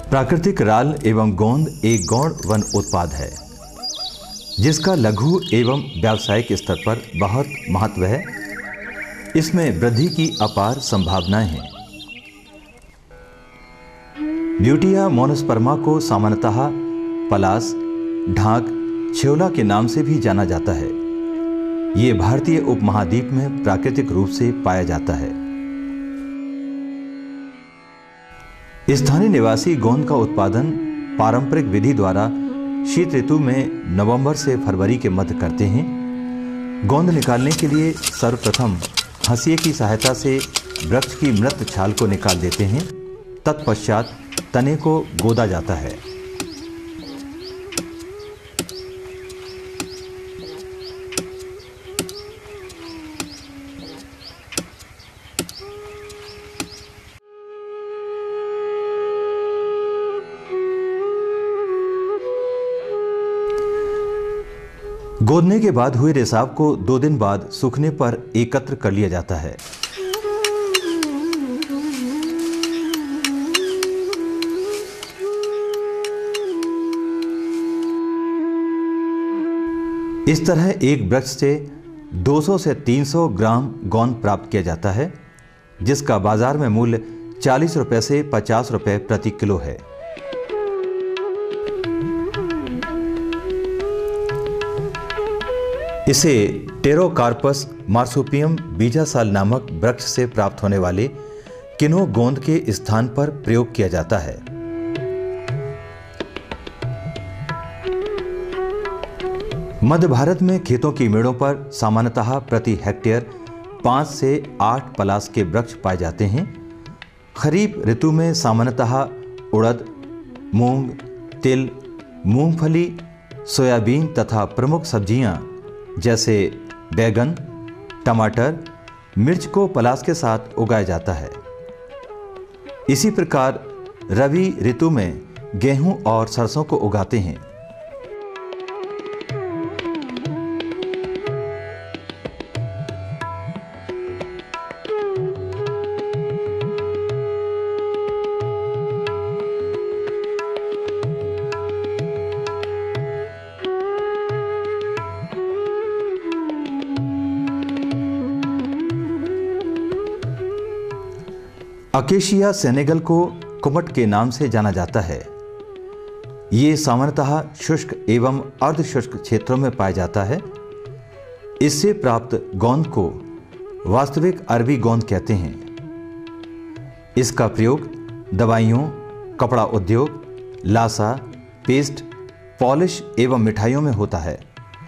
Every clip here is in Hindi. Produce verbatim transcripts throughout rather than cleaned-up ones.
प्राकृतिक राल एवं गोंद एक गौण वन उत्पाद है जिसका लघु एवं व्यावसायिक स्तर पर बहुत महत्व है। इसमें वृद्धि की अपार संभावनाएं हैं। ब्यूटिया मोनोस्पर्मा को सामान्यतः पलास, ढाक, छेवला के नाम से भी जाना जाता है। ये भारतीय उपमहाद्वीप में प्राकृतिक रूप से पाया जाता है। स्थानीय निवासी गोंद का उत्पादन पारंपरिक विधि द्वारा शीत ऋतु में नवंबर से फरवरी के मध्य करते हैं। गोंद निकालने के लिए सर्वप्रथम हंसिए की सहायता से वृक्ष की मृत छाल को निकाल देते हैं। तत्पश्चात तने को गोदा जाता है। गोदने के बाद हुए रिसाव को दो दिन बाद सूखने पर एकत्र कर लिया जाता है। इस तरह एक वृक्ष से दो सौ से तीन सौ ग्राम गोंद प्राप्त किया जाता है, जिसका बाजार में मूल्य चालीस रुपए से पचास रुपए प्रति किलो है। इसे टेरोकार्पस मार्सुपियम बीजासाल नामक वृक्ष से प्राप्त होने वाले किन्हो गोंद के स्थान पर प्रयोग किया जाता है। मध्य भारत में खेतों की मेड़ों पर सामान्यतः प्रति हेक्टेयर पाँच से आठ पलास के वृक्ष पाए जाते हैं। खरीफ ऋतु में सामान्यतः उड़द, मूंग, तिल, मूंगफली, सोयाबीन तथा प्रमुख सब्जियां जैसे बैगन, टमाटर, मिर्च को पलास के साथ उगाया जाता है। इसी प्रकार रबी ऋतु में गेहूं और सरसों को उगाते हैं। अकेशिया सेनेगल को कुमट के नाम से जाना जाता है। ये सामान्यतः शुष्क एवं अर्धशुष्क क्षेत्रों में पाया जाता है। इससे प्राप्त गोंद को वास्तविक अरबी गोंद कहते हैं। इसका प्रयोग दवाइयों, कपड़ा उद्योग, लासा, पेस्ट, पॉलिश एवं मिठाइयों में होता है।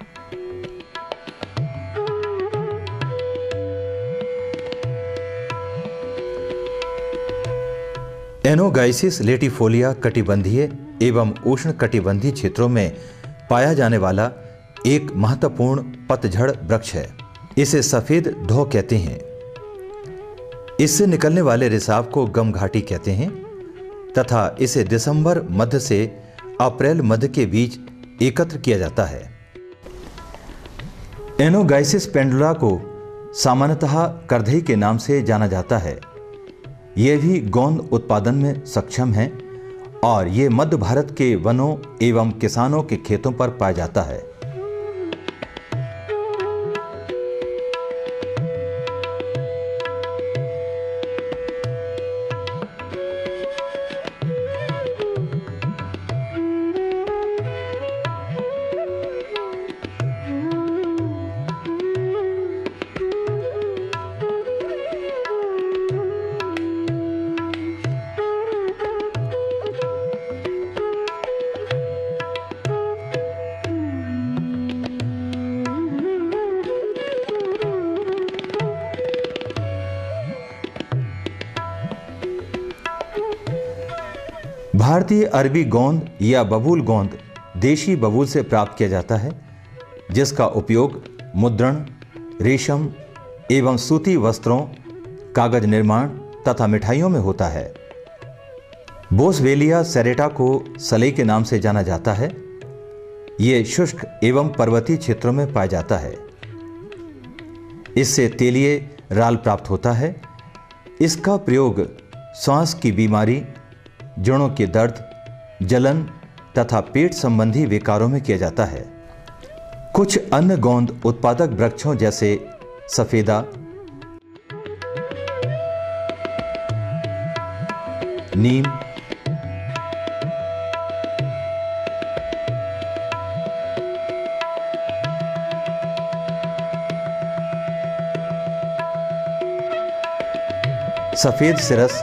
एनोगाइसिस लेटिफोलिया कटिबंधीय एवं उष्ण कटिबंधीय क्षेत्रों में पाया जाने वाला एक महत्वपूर्ण पतझड़ वृक्ष है। इसे सफेद धौ कहते हैं। इससे निकलने वाले रिसाव को गमघाटी कहते हैं तथा इसे दिसंबर मध्य से अप्रैल मध्य के बीच एकत्र किया जाता है। एनोगाइसिस पेंडुला को सामान्यतः करधई के नाम से जाना जाता है। यह भी गोंद उत्पादन में सक्षम है और ये मध्य भारत के वनों एवं किसानों के खेतों पर पाया जाता है। भारतीय अरबी गोंद या बबूल गोंद देशी बबूल से प्राप्त किया जाता है, जिसका उपयोग मुद्रण, रेशम एवं सूती वस्त्रों, कागज निर्माण तथा मिठाइयों में होता है। बोसवेलिया सेरेटा को सलई के नाम से जाना जाता है। ये शुष्क एवं पर्वतीय क्षेत्रों में पाया जाता है। इससे तेलीय राल प्राप्त होता है। इसका प्रयोग सांस की बीमारी, जोड़ों के दर्द, जलन तथा पेट संबंधी विकारों में किया जाता है। कुछ अन्य गोंद उत्पादक वृक्षों जैसे सफेदा, नीम, सफेद सिरस,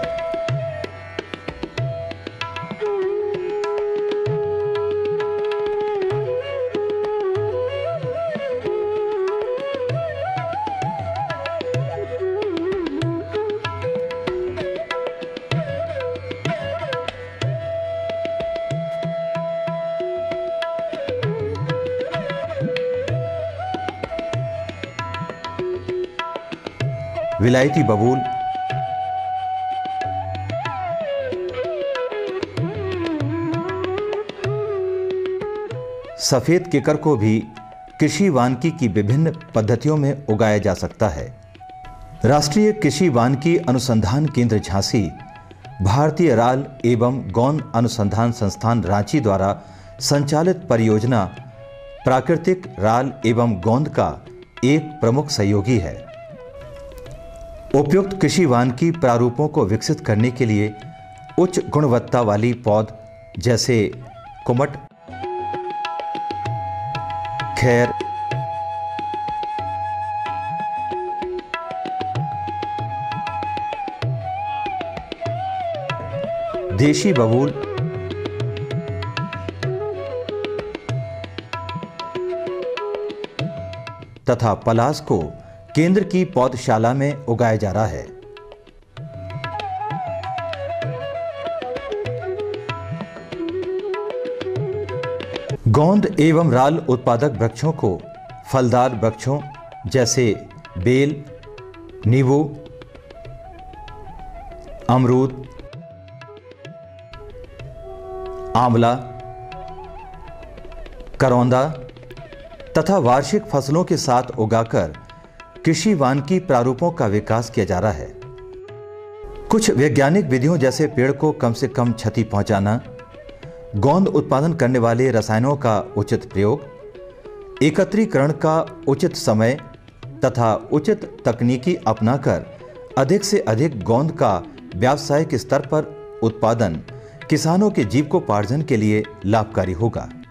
विलायती बबूल, सफेद किकर को भी कृषि वानिकी की विभिन्न पद्धतियों में उगाया जा सकता है। राष्ट्रीय कृषि वानिकी अनुसंधान केंद्र झांसी भारतीय राल एवं गोंद अनुसंधान संस्थान रांची द्वारा संचालित परियोजना प्राकृतिक राल एवं गोंद का एक प्रमुख सहयोगी है। उपयुक्त कृषि वानिकी प्रारूपों को विकसित करने के लिए उच्च गुणवत्ता वाली पौध जैसे कुमट, खैर, देशी बबूल, तथा पलास को केंद्र की पौधशाला में उगाया जा रहा है। गोंद एवं राल उत्पादक वृक्षों को फलदार वृक्षों जैसे बेल, नींबू, अमरूद, आंवला, करौंदा तथा वार्षिक फसलों के साथ उगाकर कृषि वानिकी प्रारूपों का विकास किया जा रहा है। कुछ वैज्ञानिक विधियों जैसे पेड़ को कम से कम क्षति पहुंचाना, गोंद उत्पादन करने वाले रसायनों का उचित प्रयोग, एकत्रीकरण का उचित समय तथा उचित तकनीकी अपनाकर अधिक से अधिक गोंद का व्यावसायिक स्तर पर उत्पादन किसानों के जीविकोपार्जन के लिए लाभकारी होगा।